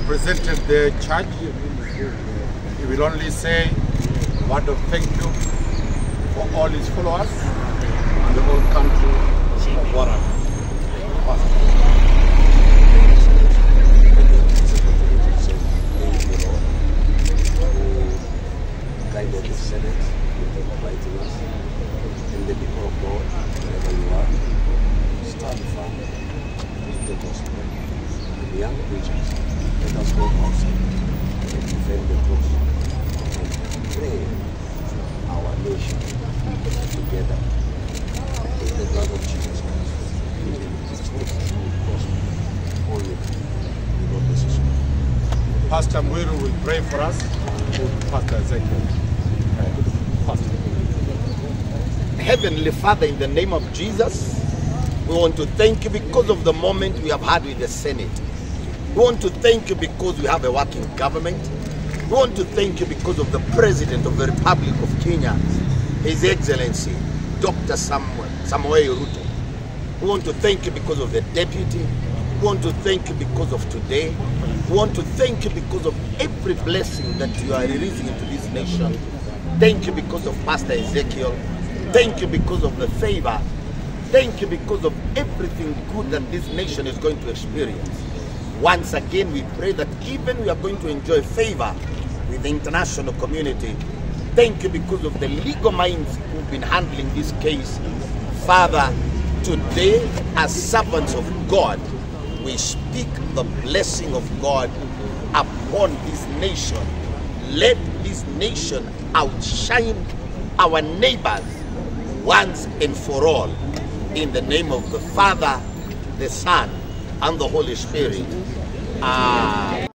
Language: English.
represented the church. He will only say a word of thank you for all his followers and the whole country of Warren. Guided the Senate, inviting us, and the people of God, wherever you are, stand firm with the gospel. The young preachers, let us go outside and defend the gospel and pray our nation together with the blood of Jesus Christ. It's the true gospel. Only God bless us. Pastor Mwiru will pray for us. Pastor Ezekiel. Pastor. Heavenly Father, in the name of Jesus, we want to thank you because of the moment we have had with the Senate. We want to thank you because we have a working government. We want to thank you because of the President of the Republic of Kenya, His Excellency, Dr. Samoei Ruto. We want to thank you because of the Deputy. We want to thank you because of today. We want to thank you because of every blessing that you are releasing into this nation. Thank you because of Pastor Ezekiel. Thank you because of the favor. Thank you because of everything good that this nation is going to experience. Once again, we pray that even we are going to enjoy favor with the international community. Thank you because of the legal minds who've been handling this case. Father, today, as servants of God, we speak the blessing of God upon this nation. Let this nation outshine our neighbors once and for all. In the name of the Father, the Son, and the Holy Spirit. Amen.